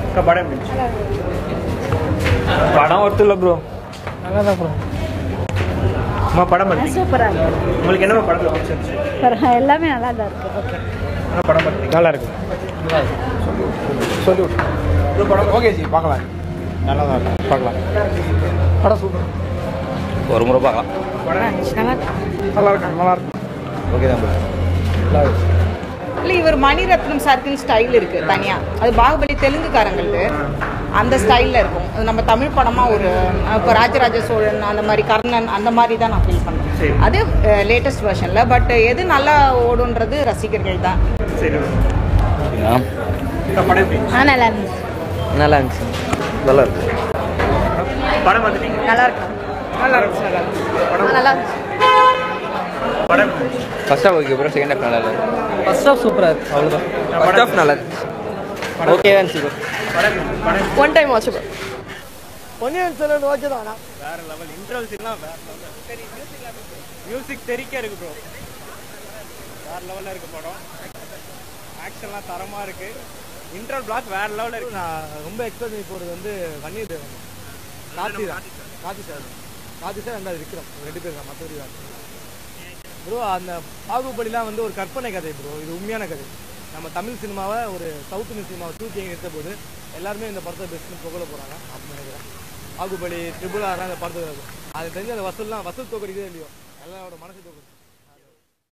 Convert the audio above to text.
படம் எப்படி இருந்துச்சு? படம் ஒருத்தர் இல்லை ப்ரோ, நல்லா தான் ப்ரோ. அம்மா படம் பார்த்து சூப்பராக இருக்கு. உங்களுக்கு என்ன படத்தில் பிடிச்சிருந்துச்சு? எல்லாமே நல்லா தான் இருக்கு. ஓகே, படம் பார்த்து நல்லா இருக்கு. சொல்லி விட்டு படம் ஓகே ஜி, பார்க்கலாம். நல்லா தான் இருக்கும், பார்க்கலாம். படம் சூப்பர், ஒரு முறை பார்க்கலாம். நல்லா இருக்கும், நல்லா இருக்கும். ஓகே தான் ப்ரோ, நல்லா இருக்கு. இல்லை, இவர் மணிரத்னம் சார்க்குன்னு ஸ்டைல் இருக்குது தனியாக. அது பாகுபலி தெலுங்குக்காரங்களுக்கு அந்த ஸ்டைலில் இருக்கும். அது நம்ம தமிழ் படமாக ஒரு இப்போ ராஜராஜ சோழன் அந்த மாதிரி, கர்ணன் அந்த மாதிரி தான் நான் ஃபீல் பண்ணுறேன். அது லேட்டஸ்ட் வெர்ஷனில். பட் எது நல்லா ஓடுன்றது ரசிகர்கள் தான். நல்லா இருந்துச்சு. நல்லா இருந்துச்சு, நல்லா இருக்கு. படம் பார்த்துட்டீங்க? நல்லா இருக்கு, நல்லா இருந்துச்சு, நல்லா இருந்துச்சு, நல்லா இருந்துச்சு. படம் first half okay bro, second half நல்லா இருக்கு. ஃபர்ஸ்ட் ஹாஃப் சூப்பராக இருக்குது, அவ்வளோதான். ஃபர்ஸ்ட் ஹாஃப் நல்லா இருந்துச்சு, ஓகே இருந்துச்சு bro. One time watch bro. Ponniyin Selvan okay தான், வேற லெவல். இன்ட்ரோல்ஸ்லாம் வேற லெவல். மியூசிக் தெரிக்க இருக்கு ப்ரோ, வேற லெவலில் இருக்கு படம். ஆக்ஷன்லாம் தரமாக இருக்கு. இன்ட்ரோல் பிளாக் வேற லெவலில் இருக்கு. நான் ரொம்ப எக்ஸ்பெக்ட் பண்ணி போகிறது வந்து வன்னியர் தேவன், கார்த்தி சார், கார்த்தி சார் ரெண்டாவது விக்ரம், 2 பேர் தான், மற்றபடி தான் ப்ரோ. அந்த பாகுபலிலாம் வந்து ஒரு கற்பனை கதை ப்ரோ, இது உண்மையான கதை. நம்ம தமிழ் சினிமாவை, ஒரு சவுத் இந்தியன் சினிமாவை தூக்கி எடுத்த போது எல்லாருமே இந்த படத்தை பெஸ்ட்னு புகழ போகிறாங்க அப்படின்னு நினைக்கிறேன். பாகுபலி, ட்ரிபிள் ஆர்லாம் இந்த படத்தை அது தெரிஞ்ச அந்த வசூல் தோக்கடிக்கவே இல்லையோ, எல்லாரோட மனசு தோக்கடி.